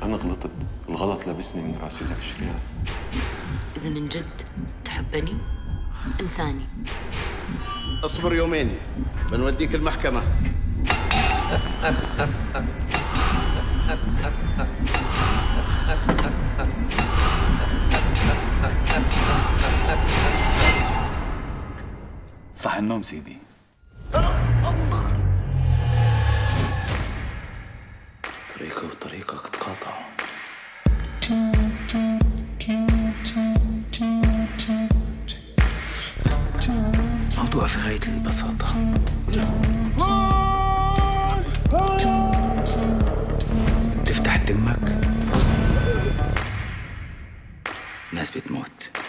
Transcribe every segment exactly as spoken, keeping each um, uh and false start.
أنا غلطت، الغلط لابسني من راسي لرجلي. إذا من جد تحبني انساني. اصبر يومين بنوديك المحكمة. صح النوم سيدي. طريقي وطريقك تقاطعوا. موضوع في غاية البساطة. تفتح تمك ناس بتموت.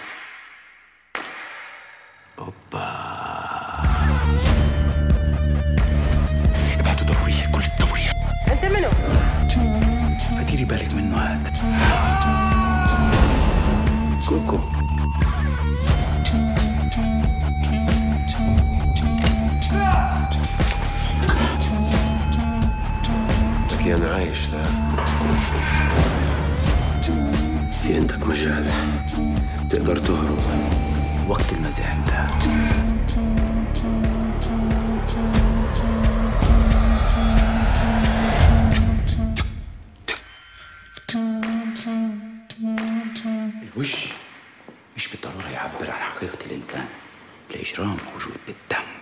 اوبا ابعتوا دورية، كل الدورية. انت منو؟ فديري بالك منه هاد كوكو. لكن أنا عايش لا. في عندك مجال تقدر تهرب وقت المزاح ده. الوش مش بالضرورة يعبر عن حقيقة الإنسان. الإجرام موجود بالدم.